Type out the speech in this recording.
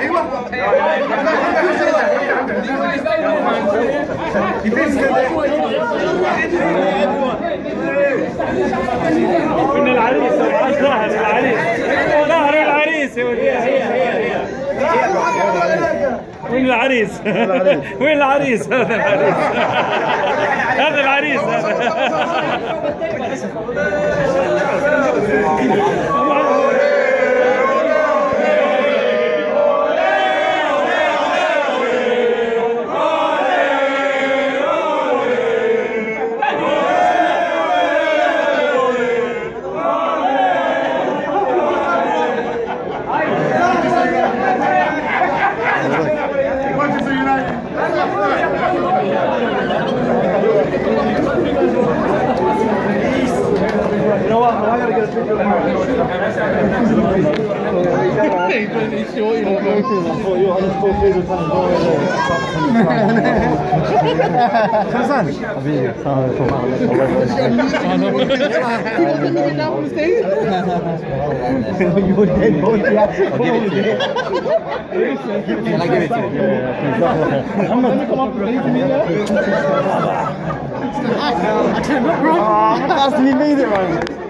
من العريس ظهر العريس ظهر العريس وين العريس؟ وين العريس؟ هذا العريس هذا العريس I can't remember. Oh, that's me made it, man.